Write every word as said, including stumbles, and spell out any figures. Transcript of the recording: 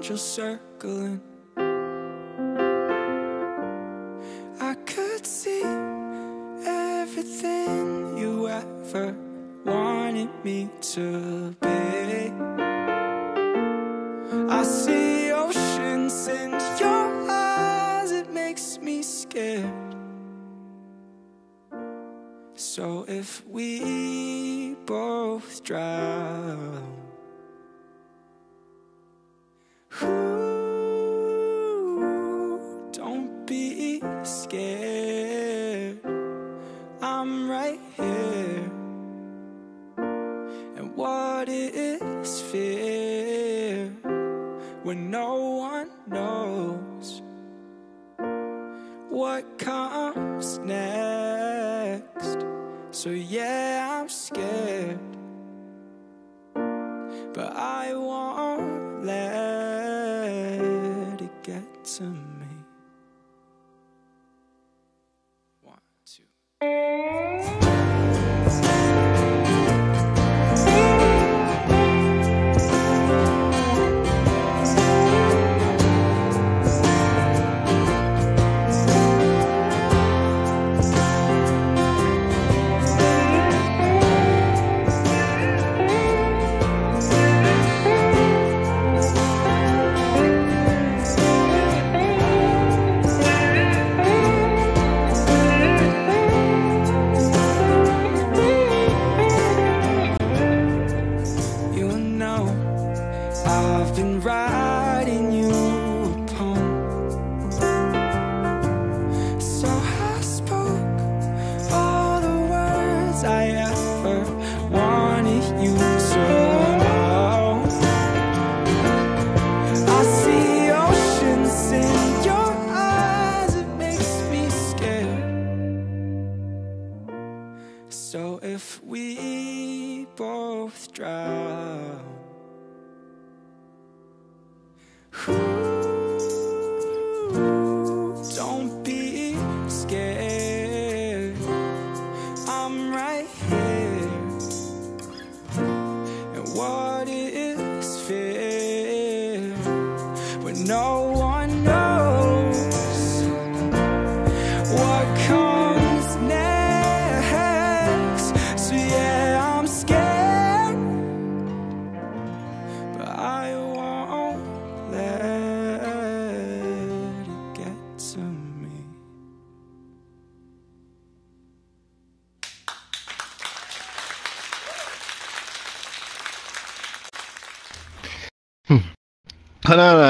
angels circling. I could see everything you ever wanted me to be. I see oceans in your eyes, it makes me scared. So if we both drown, ooh, don't be scared, I'm right here. And what is fear when no one knows what comes next? So yeah, I'm scared, but I won't let it get to me. One, two. I've been writing you a poem, so I spoke all the words I ever wanted you to know. I see oceans in your eyes, it makes me scared. So if we both drown, ooh, don't be scared, I'm right here. And what is fear when no one knows what comes next? So yeah, I'm scared, but I won't let it get to me. Hmm. I don't know.